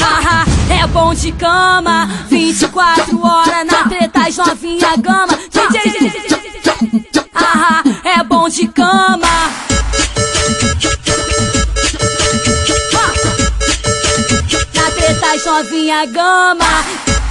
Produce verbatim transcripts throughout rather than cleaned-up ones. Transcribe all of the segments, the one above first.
Haha, é bom de cama, vinte e quatro horas na treta, as novinha gama. Haha, é bom de cama. Na treta, as novinha gama.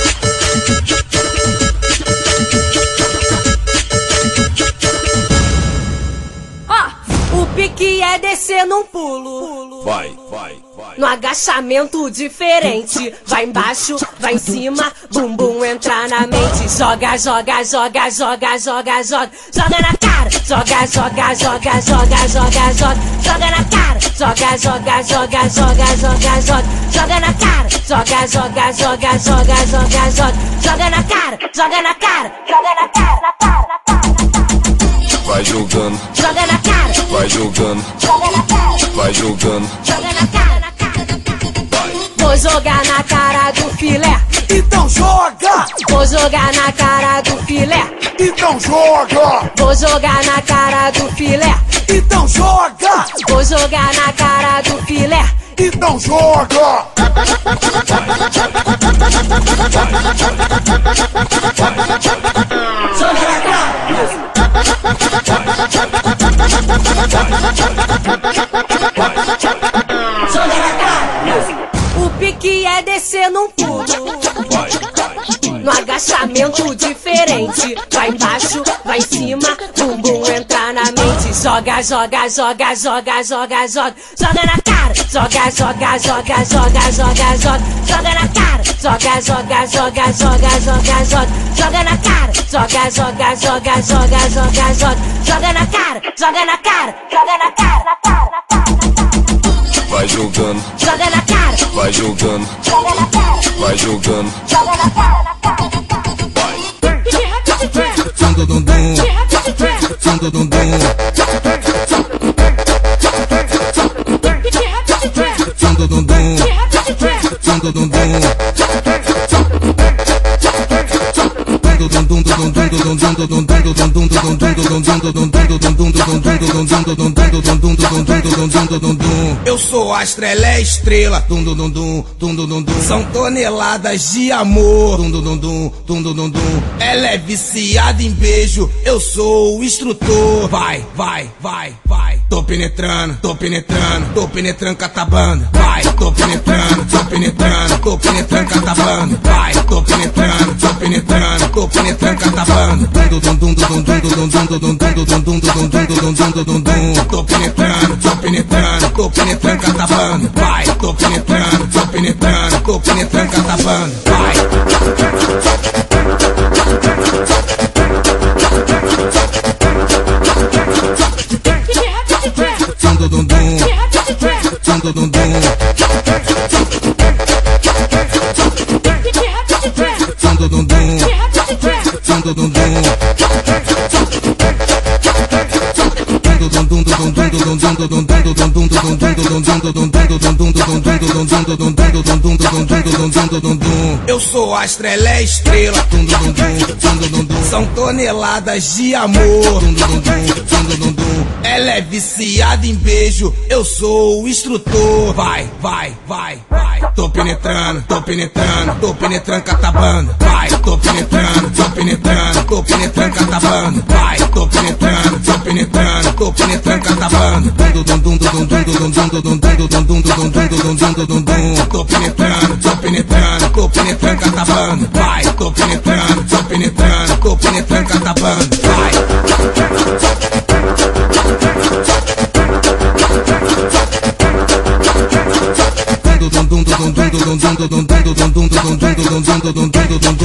O pique é descer num pulo. Vai, vai, vai. No agachamento diferente. Vai embaixo, vai em cima. Bumbum entra na mente. Joga, joga, joga, joga, joga, joga. Joga na cara. Joga, joga, joga, joga, joga, joga. Joga na cara. Joga, joga, joga, joga, joga, joga. Joga na cara. Joga, joga, joga, joga, joga, joga. Joga na cara. Joga na cara. Joga na cara, na cara, na cara. Vai jogando, Joga na cara. vai jogando, Joga na cara. vai jogando. Joga na cara, na cara. Vai. Vou jogar na cara do filé. Então joga, Vou jogar na cara do filé. então joga, Vou jogar na cara do filé. então joga, Vou jogar na cara do filé. então joga. Joga na cara. Joga na cara. O pique é descer num pulo. Vai, vai. No agachamento diferente. Vai embaixo, vai em cima. Bumbum entra na mente. Joga, joga, joga, joga, joga, joga. Joga na cara. Joga, joga, joga, joga, joga, joga. Joga na cara. Joga, joga, joga, joga, joga, joga. Joga na cara. Joga, joga, joga, joga, joga, joga. Joga na cara. Joga na cara. Joga na cara, na cara, na cara, na cara. Vai jogando, Joga na cara. vai jogando, Joga na cara. vai jogando. Joga na cara, na cara, na cara. Vai. Dum dum dum, dum dum dum, dum dum dum, dum dum dum. Eu sou astro, ela é estrela. Dum dum dum dum, dum dum dum. São toneladas de amor. Dum dum dum dum, dum dum dum. Ela é viciada em beijo. Eu sou o instrutor. Vai, vai, vai, vai. Tô penetrando, tô penetrando, tô penetrando catabanda. Vai, tô penetrando, tô penetrando, tô penetrando catabanda. Vai, tô penetrando, tô penetrando, tô penetrando catabanda. Dum dum dum dum dum dum dum dum dum dum dum dum dum dum dum dum dum. Tô penetrando, tô penetrando, tô penetrando catabanda. Vai, tô penetrando, tô penetrando, tô penetrando catabanda. Vai. Dum dum dum, dum dum dum. Dum dum dum, dum dum dum. Eu sou astro, ela é estrela. São toneladas de amor. Ela é viciada em beijo. Eu sou o instrutor. Vai, vai, vai, vai. Tô penetrando, tô penetrando, tô penetrando catabanda. Vai, tô penetrando, tô penetrando, tô penetrando catabanda. Vai, tô penetrando, tô penetrando, tô penetrando catabanda. Tô penetrando, tô penetrando, tô penetrando catabanda. Vai, tô penetrando, tô penetrando, tô penetrando catabanda. Vai. Dum dum dum dum dum dum dum dum dum dum dum dum dum dum dum dum dum dum dum dum